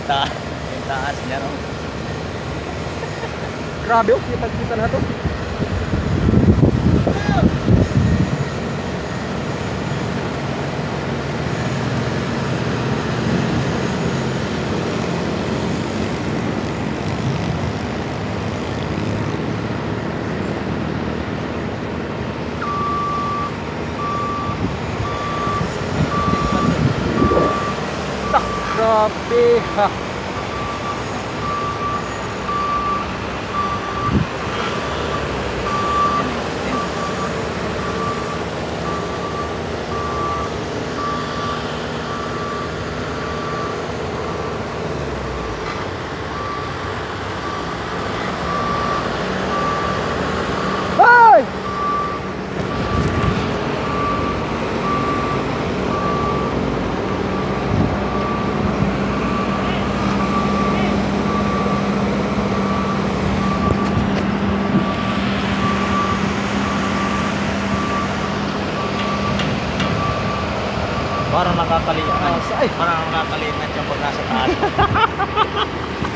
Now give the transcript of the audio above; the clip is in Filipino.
Yung taas niya, no? Grabe oh, kita na to. Grabe ha. Hey! Parang nakakalimutan. Parang nakakalimutan siya pag nasa taas.